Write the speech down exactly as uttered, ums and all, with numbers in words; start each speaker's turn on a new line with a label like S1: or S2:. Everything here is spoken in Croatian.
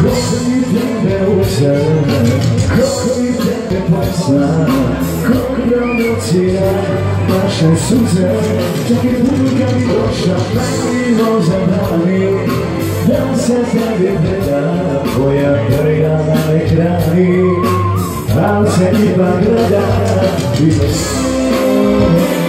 S1: koliko mi tebe uza, koliko mi tebe posla, koliko emocija, naše suze. Čak i put kad mi došla, najmimo zabrani, da se tebi gleda tvoja prja na ekrani, ali se ipak gleda i